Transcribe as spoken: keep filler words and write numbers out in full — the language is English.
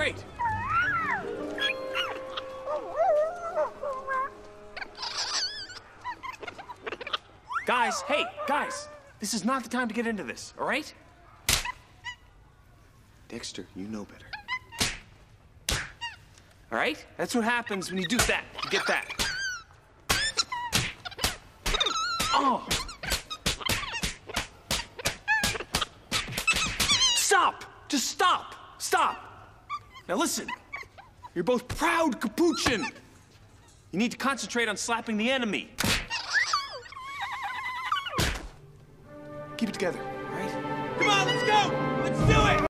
great. Guys, hey, guys. This is not the time to get into this, all right? Dexter, you know better. All right? That's what happens when you do that. You get that. Oh! Stop! Just stop! Stop! Now listen. You're both proud Capuchin. You need to concentrate on slapping the enemy. Keep it together, all right? Come on, let's go!